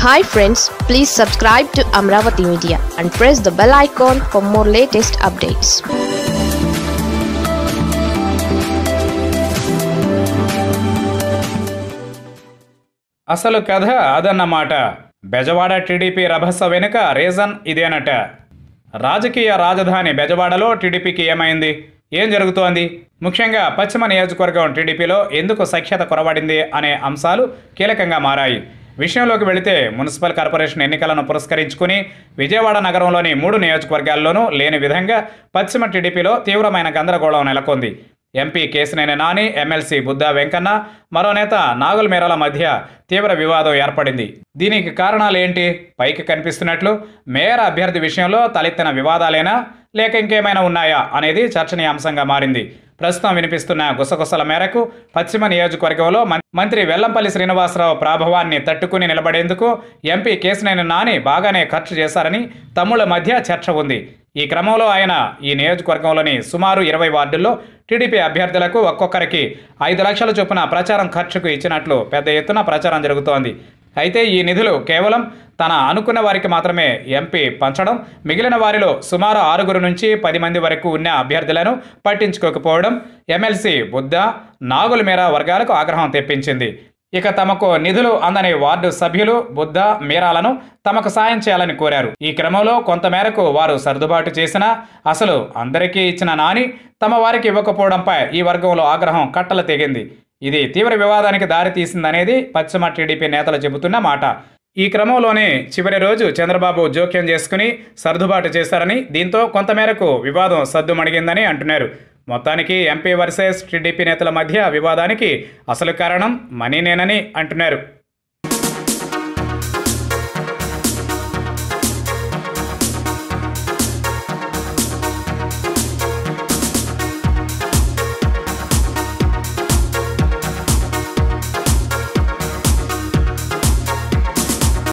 Hi friends, please subscribe to Amravati Media and press the bell icon for more latest updates. అసలు కథ అదన్నమాట. Bezawada TDP రభస వెనుక reason ఇదేనట. రాజకీయ రాజధాని బెజవాడలో టీడీపీకి ఏమైంది, ఏం జరుగుతోంది, ముఖ్యంగా పశ్చిమ నియోజకవర్గం టీడీపీలో ఎందుకు సఖ్యత కొరవడింది అనే అంశాలు కీలకంగా మారాయి. విషయంలోకి వెళితే మున్సిపల్ కార్పొరేషన్ ఎన్నికలను పురస్కరించుకుని విజయవాడ నగరంలోని 3 నియోజకవర్గాల్లోనూ లేని విధంగా పశ్చిమ టీడీపీలో తీవ్రమైన గందరగోళం నెలకొంది. ఎంపీ కేశినేని నాని, ఎమ్మెల్సీ బుద్దా వెంకన్న, మరో నేత నాగుల్ మీరాల మధ్య తీవ్ర వివాదం ఏర్పడింది. దీనికి కారణాలు ఏంటి? పైకి కనిపిస్తున్నట్లు మేయర్ అభ్యర్థి విషయంలో తలెత్తిన వివాదాలేనా, లేక ఇంకేమైనా ఉన్నాయా అనేది చర్చనీయాంశంగా మారింది. ప్రస్తుతం వినిపిస్తున్న గుసగుసల మేరకు పశ్చిమ నియోజకవర్గంలో మంత్రి వెల్లంపల్లి శ్రీనివాసరావు ప్రాభవాన్ని తట్టుకుని నిలబడేందుకు ఎంపీ కేశినేని నాని బాగానే ఖర్చు చేశారని తమ్ముళ్ల మధ్య చర్చ ఉంది. ఈ క్రమంలో ఆయన ఈ నియోజకవర్గంలోని సుమారు 20 వార్డుల్లో టీడీపీ అభ్యర్థులకు ఒక్కొక్కరికి 5 లక్షల చొప్పున ప్రచారం ఖర్చుకు ఇచ్చినట్లు పెద్ద ఎత్తున ప్రచారం జరుగుతోంది. అయితే ఈ నిధులు కేవలం తన అనుకున్న వారికి మాత్రమే ఎంపీ పంచడం, మిగిలిన వారిలో సుమారు 6 నుంచి 10 మంది వరకు ఉన్న అభ్యర్థులను పట్టించుకోకపోవడం ఎమ్మెల్సీ బుద్దా, నాగుల్ మీరా వర్గాలకు ఆగ్రహం తెప్పించింది. ఇక తమకు నిధులు అందని వార్డు సభ్యులు బుద్దా, మీరాలను తమకు సాయం చేయాలని కోరారు. ఈ క్రమంలో కొంతమేరకు వారు సర్దుబాటు చేసినా అసలు అందరికీ ఇచ్చిన నాని తమ వారికి ఇవ్వకపోవడంపై ఈ వర్గంలో ఆగ్రహం కట్టలు తెగింది. ఇది తీవ్ర వివాదానికి దారితీసిందనేది పశ్చిమ టీడీపీ నేతలు చెబుతున్న మాట. ఈ క్రమంలోనే చివరి రోజు చంద్రబాబు జోక్యం చేసుకుని సర్దుబాటు చేశారని, దీంతో కొంతమేరకు వివాదం సద్దుమణిగిందని అంటున్నారు. మొత్తానికి ఎంపీ వర్సెస్ టీడీపీ నేతల మధ్య వివాదానికి అసలు కారణం మనీనేనని అంటున్నారు.